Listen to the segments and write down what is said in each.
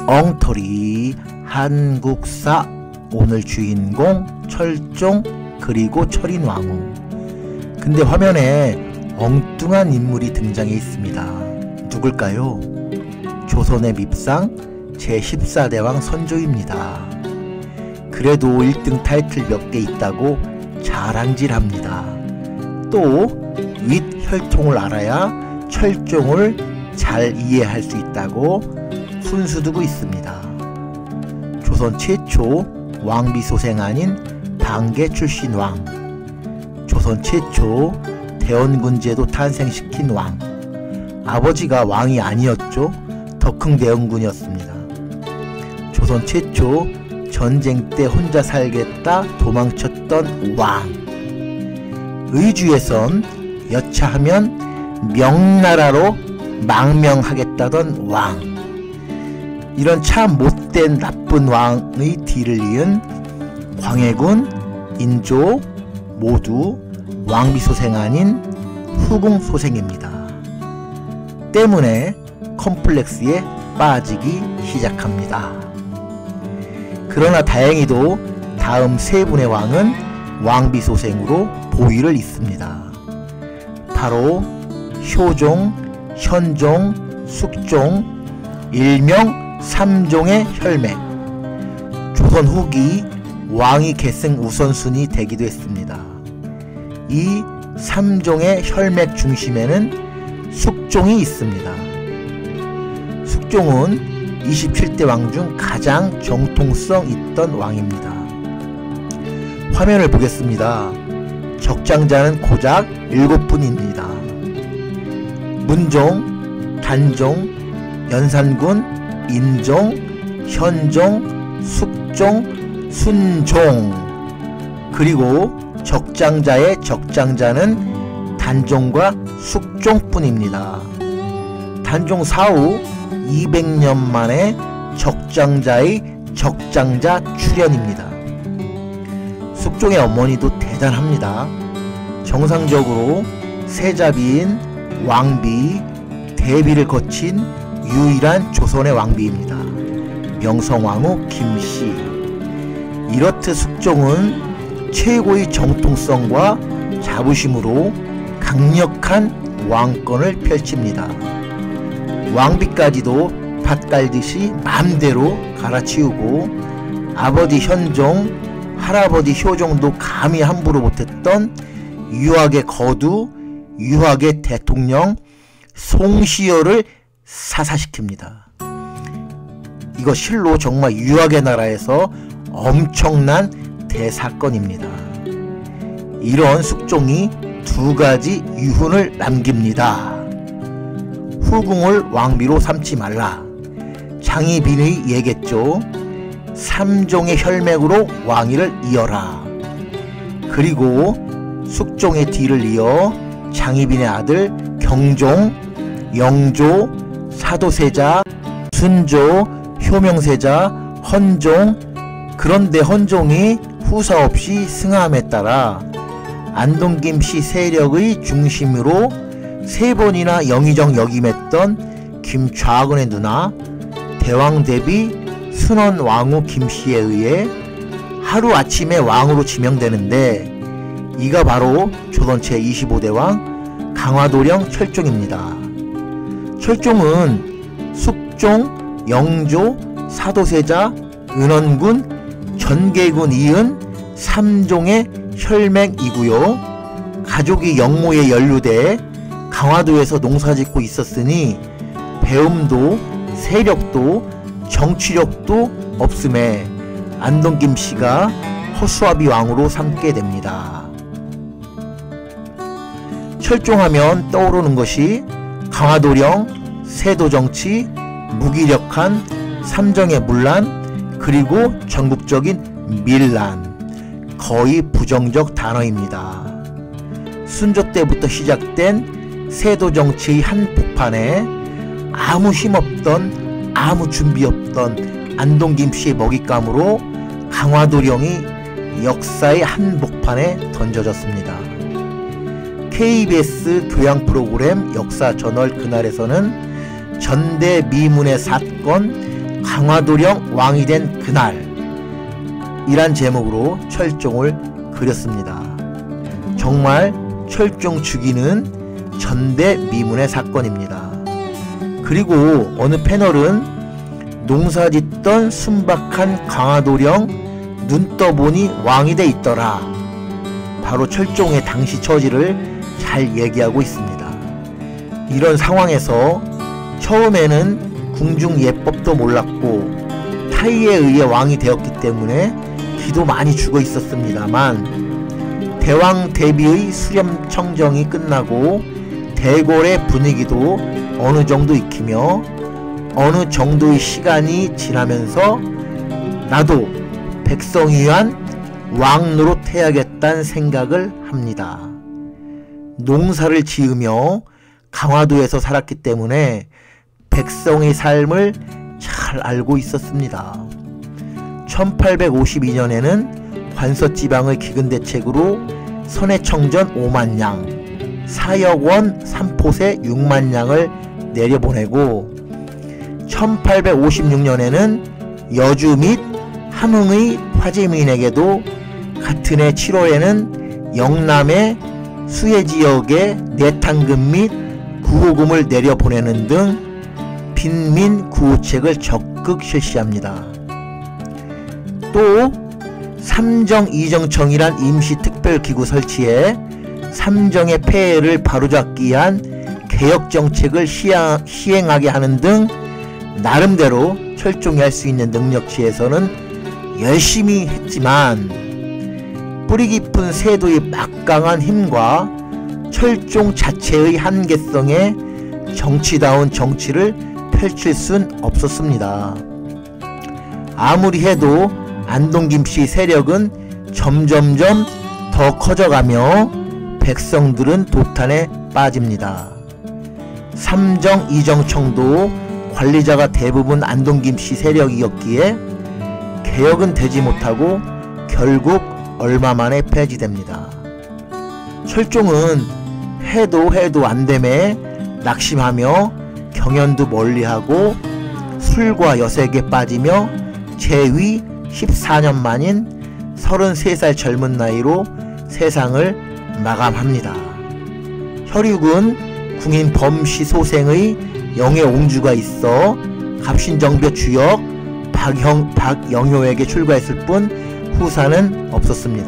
엉터리 한국사. 오늘 주인공 철종 그리고 철인왕후. 근데 화면에 엉뚱한 인물이 등장해 있습니다. 누굴까요? 조선의 밉상 제14대왕 선조입니다. 그래도 1등 타이틀 몇 개 있다고 자랑질합니다. 또 윗 혈통을 알아야 철종을 잘 이해할 수 있다고 순수 두고 있습니다. 조선 최초 왕비소생 아닌 방계 출신 왕, 조선 최초 대원군제도 탄생시킨 왕. 아버지가 왕이 아니었죠. 덕흥대원군이었습니다. 조선 최초 전쟁 때 혼자 살겠다 도망쳤던 왕. 의주에선 여차하면 명나라로 망명하겠다던 왕. 이런 참 못된 나쁜 왕의 뒤를 이은 광해군, 인조 모두 왕비소생 아닌 후궁소생입니다. 때문에 컴플렉스에 빠지기 시작합니다. 그러나 다행히도 다음 세 분의 왕은 왕비소생으로 보위를 잇습니다. 바로 효종, 현종, 숙종, 일명 삼종의 혈맥. 조선 후기 왕위 계승 우선순위 되기도 했습니다. 이 삼종의 혈맥 중심에는 숙종이 있습니다. 숙종은 27대 왕 중 가장 정통성 있던 왕입니다. 화면을 보겠습니다. 적장자는 고작 7분입니다. 문종, 단종, 연산군, 인종, 현종, 숙종, 순종. 그리고 적장자의 적장자는 단종과 숙종뿐입니다. 단종 사후 200년 만에 적장자의 적장자 출현입니다. 숙종의 어머니도 대단합니다. 정상적으로 세자비인 왕비, 대비를 거친 유일한 조선의 왕비입니다. 명성왕후 김씨. 이렇듯 숙종은 최고의 정통성과 자부심으로 강력한 왕권을 펼칩니다. 왕비까지도 밭 갈듯이 마음대로 갈아치우고 아버지 현종, 할아버지 효종도 감히 함부로 못했던 유학의 거두, 유학의 대통령 송시효를 사사시킵니다. 이거 실로 정말 유학의 나라에서 엄청난 대사건입니다. 이런 숙종이 두 가지 유훈을 남깁니다. 후궁을 왕비로 삼지 말라. 장희빈의 얘기겠죠. 삼종의 혈맥으로 왕위를 이어라. 그리고 숙종의 뒤를 이어 장희빈의 아들 경종, 영조, 사도세자, 순조, 효명세자, 헌종. 그런데 헌종이 후사 없이 승함에 따라 안동김씨 세력의 중심으로 3번이나 영의정 역임했던 김좌근의 누나 대왕대비 순원왕후 김씨에 의해 하루아침에 왕으로 지명되는데, 이가 바로 조선 제25대 왕 강화도령 철종입니다. 철종은 숙종, 영조, 사도세자, 은원군, 전계군 이은 3종의 혈맹이고요. 가족이 영모에 연루돼 강화도에서 농사짓고 있었으니 배움도 세력도 정치력도 없음에 안동김씨가 허수아비 왕으로 삼게 됩니다. 철종하면 떠오르는 것이 강화도령, 세도정치, 무기력한 삼정의 문란, 그리고 전국적인 밀란. 거의 부정적 단어입니다. 순조 때부터 시작된 세도정치의 한복판에 아무 힘없던, 아무 준비 없던 안동김씨의 먹잇감으로 강화도령이 역사의 한복판에 던져졌습니다. KBS 교양 프로그램 역사 저널 그날에서는 전대미문의 사건, 강화도령 왕이 된 그날 이란 제목으로 철종을 그렸습니다. 정말 철종 죽이는 전대미문의 사건입니다. 그리고 어느 패널은 농사짓던 순박한 강화도령 눈 떠보니 왕이 돼 있더라. 바로 철종의 당시 처지를 잘 얘기하고 있습니다. 이런 상황에서 처음에는 궁중예법도 몰랐고 타의에 의해 왕이 되었기 때문에 기도 많이 죽어 있었습니다만 대왕 대비의 수렴청정이 끝나고 대궐의 분위기도 어느 정도 익히며 어느 정도의 시간이 지나면서 나도 백성이 위한 왕노릇 해야겠다는 생각을 합니다. 농사를 지으며 강화도에서 살았기 때문에 백성의 삶을 잘 알고 있었습니다. 1852년에는 관서지방의 기근대책으로 선해청전 5만 양, 사역원 3포세 6만 양을 내려보내고 1856년에는 여주 및 함흥의 화재민에게도 같은 해 7월에는 영남의 수해지역에 내탕금 및 구호금을 내려보내는 등 빈민 구호책을 적극 실시합니다. 또 삼정 이정청이란 임시특별기구 설치해 삼정의 폐해를 바로잡기 위한 개혁정책을 시행하게 하는 등 나름대로 철종이 할 수 있는 능력치에서는 열심히 했지만 뿌리 깊은 세도의 막강한 힘과 철종 자체의 한계성에 정치다운 정치를 펼칠 순 없었습니다. 아무리 해도 안동김씨 세력은 점점점 더 커져가며 백성들은 도탄에 빠집니다. 삼정 이정청도 관리자가 대부분 안동김씨 세력이었기에 개혁은 되지 못하고 결국 얼마 만에 폐지됩니다. 철종은 해도 안되매 낙심하며 경연도 멀리하고 술과 여색에 빠지며 재위 14년 만인 33살 젊은 나이로 세상을 마감합니다. 혈육은 궁인 범시 소생의 영예 옹주가 있어 갑신정벼 주역 박영효에게 출가했을 뿐 후사는 없었습니다.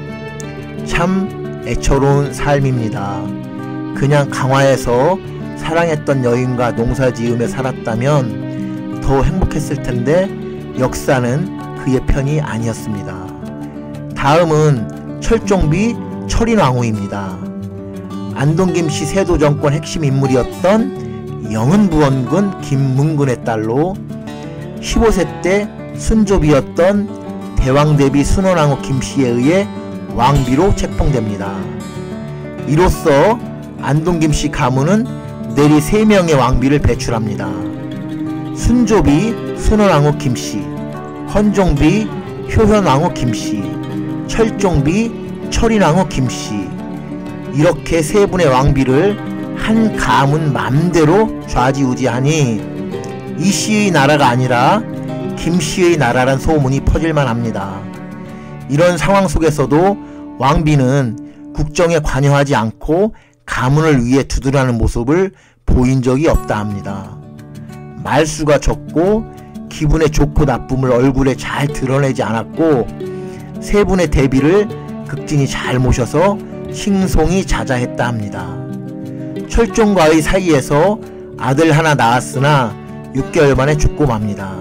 참 애처로운 삶입니다. 그냥 강화에서 사랑했던 여인과 농사지으며 살았다면 더 행복했을 텐데 역사는 그의 편이 아니었습니다. 다음은 철종비 철인왕후입니다. 안동김씨 세도정권 핵심 인물이었던 영은부원군 김문근의 딸로 15세 때 순조비였던 대왕대비 순원왕후 김씨에 의해 왕비로 책봉됩니다. 이로써 안동김씨 가문은 내리 3명의 왕비를 배출합니다. 순조비 순원왕후 김씨, 헌종비 효현왕후 김씨, 철종비 철인왕후 김씨, 이렇게 3분의 왕비를 한 가문 맘대로 좌지우지하니 이씨의 나라가 아니라 김씨의 나라란 소문이 퍼질만 합니다. 이런 상황 속에서도 왕비는 국정에 관여하지 않고 가문을 위해 두드라는 모습을 보인 적이 없다 합니다. 말수가 적고 기분의 좋고 나쁨을 얼굴에 잘 드러내지 않았고 3분의 대비를 극진히 잘 모셔서 싱송이 자자했다 합니다. 철종과의 사이에서 아들 하나 낳았으나 6개월 만에 죽고 맙니다.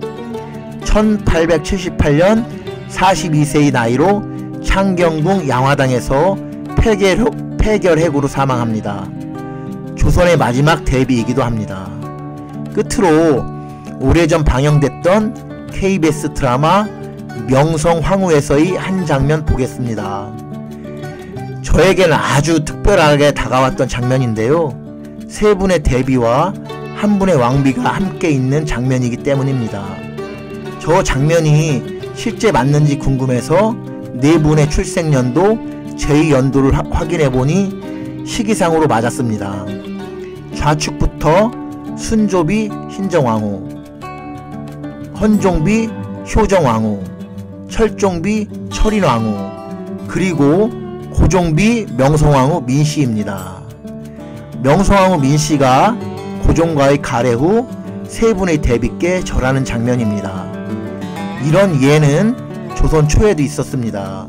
1878년 42세의 나이로 창경궁 양화당에서 폐결핵으로 사망합니다. 조선의 마지막 대비이기도 합니다. 끝으로 오래전 방영됐던 KBS 드라마 명성황후에서의 한 장면 보겠습니다. 저에게는 아주 특별하게 다가왔던 장면인데요. 3분의 대비와 1분의 왕비가 함께 있는 장면이기 때문입니다. 저 장면이 실제 맞는지 궁금해서 4분의 출생연도, 제2연도를 확인해보니 시기상으로 맞았습니다. 좌측부터 순조비 신정왕후, 헌종비 효정왕후, 철종비 철인왕후, 그리고 고종비 명성왕후 민씨입니다. 명성왕후 민씨가 고종과의 가례 후 세 분의 대비께 절하는 장면입니다. 이런 예는 조선 초에도 있었습니다.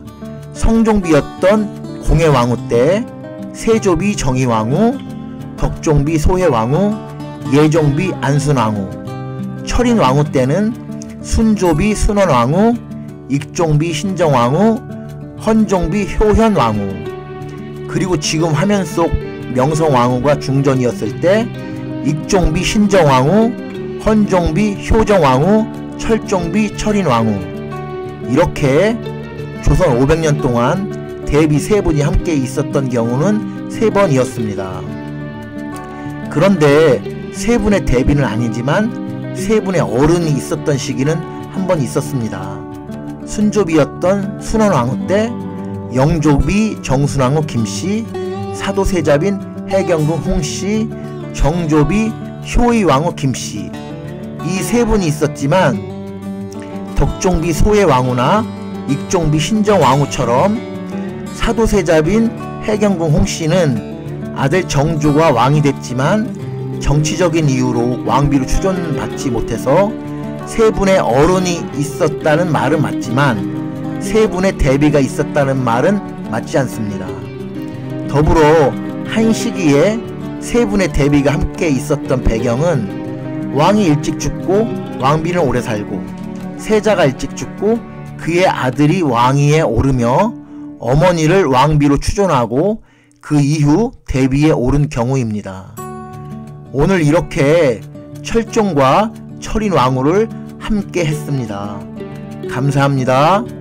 성종비였던 공해왕후 때 세조비 정의왕후, 덕종비 소해왕후, 예종비 안순왕후, 철인왕후 때는 순조비 순원왕후, 익종비 신정왕후, 헌종비 효현왕후, 그리고 지금 화면 속 명성왕후가 중전이었을 때 익종비 신정왕후, 헌종비 효정왕후, 철종비 철인왕후, 이렇게 조선 500년 동안 대비 세 분이 함께 있었던 경우는 3번이었습니다. 그런데 세 분의 대비는 아니지만 세 분의 어른이 있었던 시기는 한 번 있었습니다. 순조비였던 순원왕후 때 영조비 정순왕후 김씨, 사도세자빈 해경궁 홍씨, 정조비 효의왕후 김씨, 이 세 분이 있었지만 덕종비 소해왕후나 익종비 신정왕후처럼 사도세자빈 해경궁 홍씨는 아들 정조가 왕이 됐지만 정치적인 이유로 왕비로 추존받지 못해서 세 분의 어른이 있었다는 말은 맞지만 세 분의 대비가 있었다는 말은 맞지 않습니다. 더불어 한 시기에 세 분의 대비가 함께 있었던 배경은 왕이 일찍 죽고 왕비는 오래 살고, 세자가 일찍 죽고 그의 아들이 왕위에 오르며 어머니를 왕비로 추존하고 그 이후 대비에 오른 경우입니다. 오늘 이렇게 철종과 철인왕후를 함께 했습니다. 감사합니다.